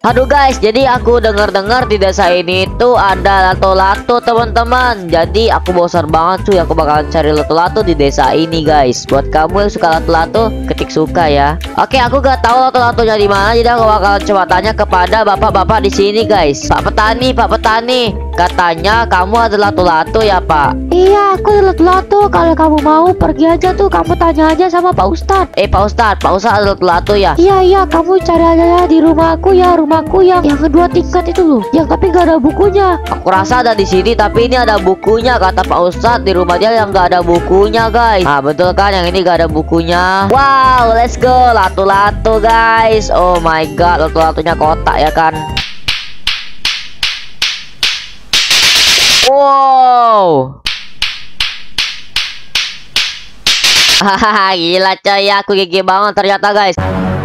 Aduh guys, jadi aku dengar-dengar di desa ini tuh ada lato-lato teman-teman. Jadi aku bosan banget cuy, aku bakalan cari lato-lato di desa ini guys. Buat kamu yang suka lato-lato, ketik suka ya. Oke, aku gak tahu lato-latonya di mana, jadi aku bakalan coba tanya kepada bapak-bapak di sini guys. Pak petani, katanya kamu ada lato-lato ya Pak? Iya, aku ada lato-lato. Kalau kamu mau pergi aja tuh, kamu tanya aja sama Pak Ustadz. Pak Ustadz ada lato-lato ya? Iya, kamu cari aja ya di rumahku ya, rumahku yang kedua tingkat itu loh, yang tapi gak ada bukunya. Aku rasa ada di sini, tapi ini ada bukunya. Kata Pak Ustadz di rumah dia yang gak ada bukunya guys. Nah betul kan, yang ini gak ada bukunya. Wow, let's go, lato-lato guys. Oh my god, lato-latonya kotak ya kan. Wow. Hahaha, gila coy, aku gigi banget ternyata guys.